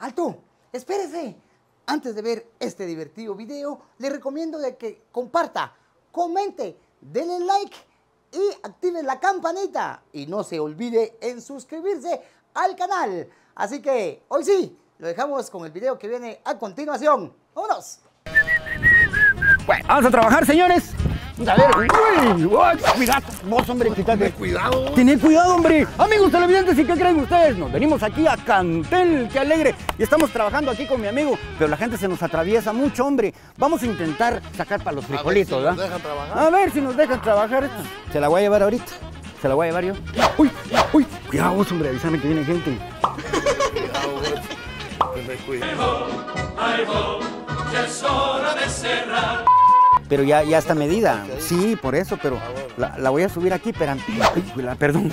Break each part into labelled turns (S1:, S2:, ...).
S1: ¡Alto! ¡Espérese! Antes de ver este divertido video, le recomiendo de que comparta, comente, denle like y active la campanita. Y no se olvide en suscribirse al canal. Así que, hoy sí, lo dejamos con el video que viene a continuación. ¡Vámonos! Bueno, vamos a trabajar, señores. A ver, cuidado, vos, hombre, quítate.
S2: Cuidado.
S1: Tened cuidado, hombre. Amigos televidentes, ¿y qué creen ustedes? Nos venimos aquí a Cantel, qué alegre. Y estamos trabajando aquí con mi amigo, pero la gente se nos atraviesa mucho, hombre. Vamos a intentar sacar para los frijolitos, ¿verdad?
S2: A ver si nos dejan trabajar.
S1: A ver si nos dejan trabajar. Se la voy a llevar ahorita. Se la voy a llevar yo. Uy, uy, cuidado vos, hombre, avísame que viene gente.
S2: Cuidado, vos. Que me cuide.
S3: Ya es hora de cerrar.
S1: Pero ya está medida. Sí, por eso, pero la voy a subir aquí, pero... Perdón.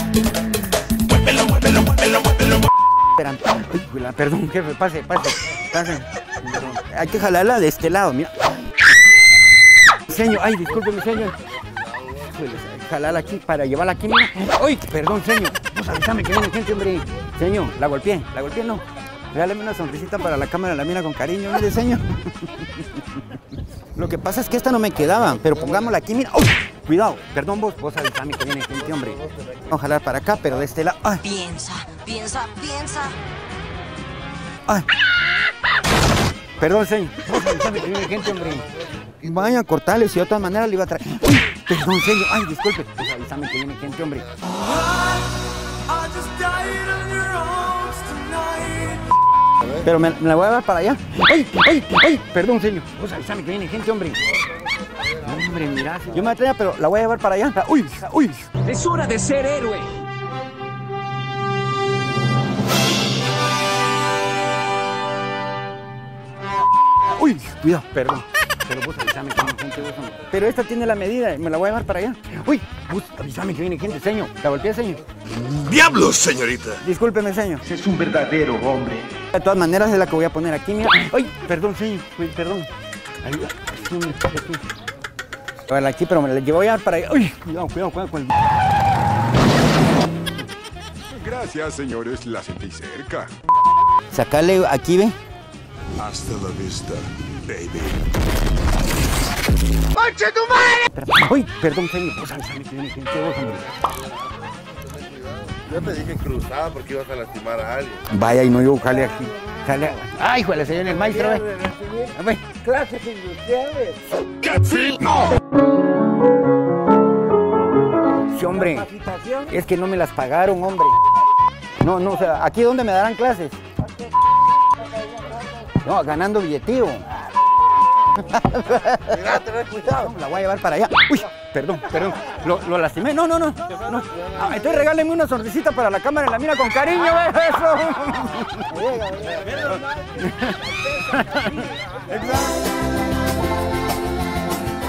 S1: Perdón, jefe, pase. Hay que jalarla de este lado, mira. Señor, ay, discúlpeme, señor. Jalarla aquí para llevarla aquí, mira. Ay, perdón, señor. Pues avísame que viene gente, hombre. Señor, la golpeé no. Regáleme una sonrisita para la cámara, la mira con cariño, mire, señor. Lo que pasa es que esta no me quedaba, pero pongámosla aquí, mira. ¡Uy! Cuidado, perdón vos avísame que viene gente, hombre. Vamos a jalar para acá, pero de este lado. ¡Ay!
S4: Piensa.
S1: ¡Ay! Perdón, señor. Vos avísame que viene gente, hombre. Vaya a cortarle, si de otra manera le iba a traer. ¡Uy! Perdón, señor. Ay, disculpe. Vos avísame que viene gente, hombre. Pero me la voy a dar para allá. ¡Ay! Perdón, señor. Vos avísame que viene gente, hombre. Hombre, mirá. Yo me atreva, pero la voy a llevar para allá. ¡Uy!
S3: Es hora de ser héroe.
S1: ¡Uy! Cuidado, perdón. Pero vos avísame que viene gente, vos, hombre. Pero esta tiene la medida, me la voy a llevar para allá. ¡Uy! Vos avísame que viene gente, señor. ¿La golpeé, señor?
S2: ¡Diablos, señorita!
S1: Discúlpeme, señor.
S5: Es un verdadero hombre.
S1: De todas maneras es la que voy a poner aquí, mira. ¡Ay! Perdón, señor. Perdón. Ahí, aquí. Bueno, aquí, pero me la voy a llevar para allá. ¡Uy! Cuidado con el...
S6: Gracias, señores, la sentí cerca.
S1: Sacarle aquí, ve.
S6: Hasta la vista, baby.
S2: ¡Conche tu madre!
S1: ¡Uy! Perdón, señor. Pues avísame que viene gente, vos, hombre.
S2: Yo te dije cruzada porque ibas a lastimar a alguien.
S1: Vaya, y no iba a jale aquí. Jale. ¡Ay, hijo de la señora, el maestro, ve! A ver.
S5: Clases industriales.
S1: Sí, hombre. Es que no me las pagaron, hombre. No, o sea, ¿aquí dónde me darán clases? No, ganando billetío.
S2: Mira, ten cuidado.
S1: La voy a llevar para allá. Uy, perdón. Lo lastimé. No. Entonces regálenme una sonrisita para la cámara y la mira con cariño. Eso.